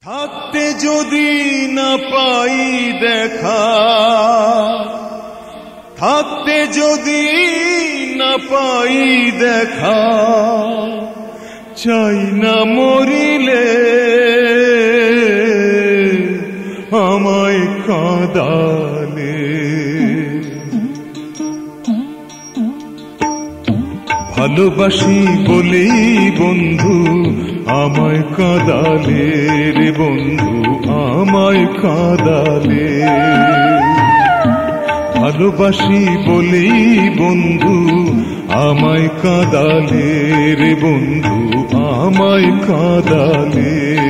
থাকতে যদি না পাই দেখা, থাকতে যদি না পাই দেখা, চাই না মরিলে আমায় কাঁদালে। ভালোবাসি বলেই বন্ধু আমায় কাঁদালে রে বন্ধু, আমায় কাঁদালে। ভালোবাসি বলেই বন্ধু আমায় কাঁদালে রে বন্ধু, আমায় কাঁদালে।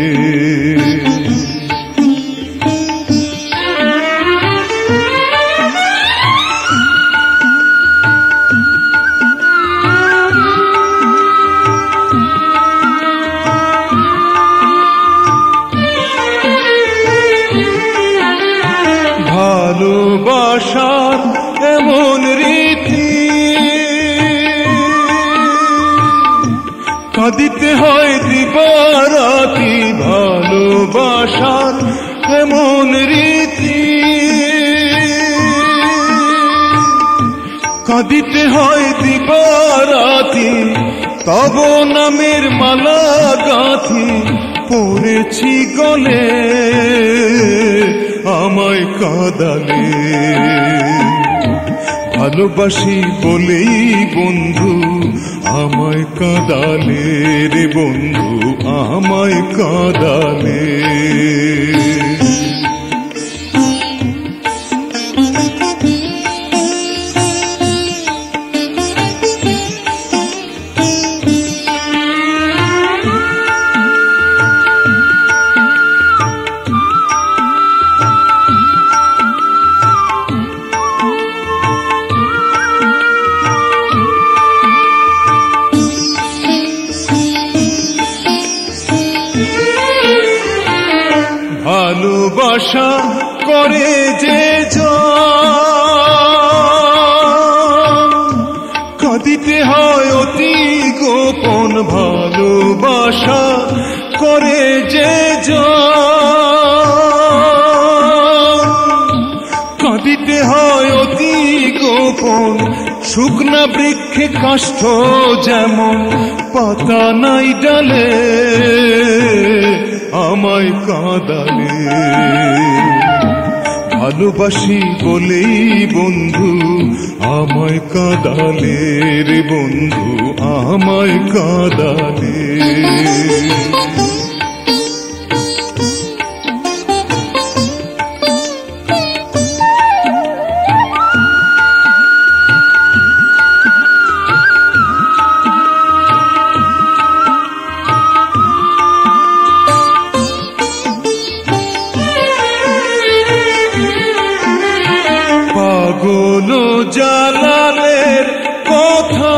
ভালোবাসার এমন রীতি, কাঁদিতে হয় দিবারাতি। ভালোবাসার এমন রীতি, কাঁদিতে হয় দিবারাতি। তব নামের মালা গাঁথি পড়েছি গলে, আমায় কাঁদালে। ভালোবাসি বলেই বন্ধু আমায় কাঁদালে রে বন্ধু, আমায় কাঁদালে। ভালোবাসা করে যে কাঁদিতে হয় অতি গোপন। ভালোবাসা করে যে কাঁদিতে হয় অতি গোপন। শুকনা বৃক্ষে কাষ্ঠ যেমন পাতা নাই ডালে, আমায় কাঁদালে। ভালোবাসি বলেই বন্ধু আমায় কাঁদালে রে বন্ধু, আমায় কাঁদালে। পাগল জালালের কথা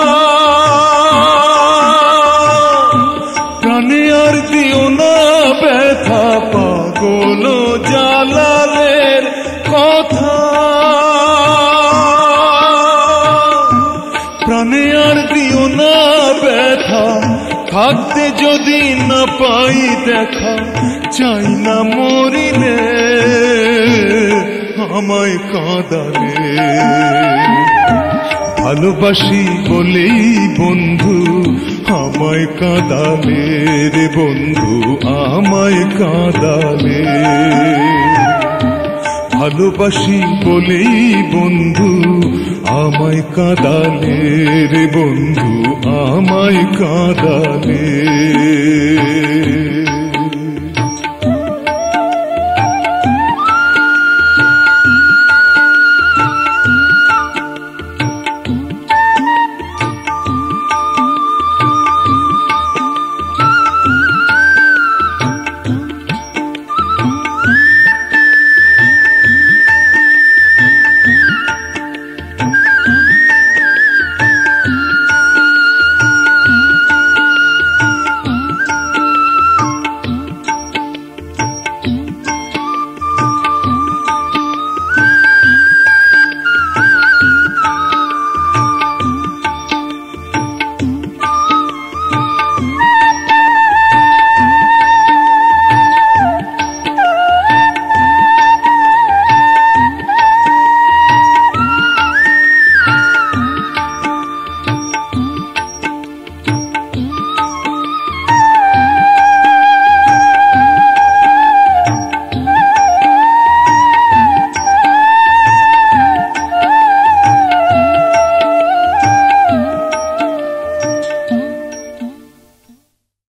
প্রাণে আর দিও না ব্যথা। পাগল জালালের কথা প্রাণে আর দিও না ব্যথা। থাকতে যদি না পাই দেখা, চাই না মরিলে আমায় কাঁদালে। ভালোবাসি বলেই বন্ধু আমায় কাঁদালে রে বন্ধু, আমায় কাঁদালে। ভালোবাসি বলেই বন্ধু আমায় কাঁদালে রে বন্ধু, আমায় কাঁদালে।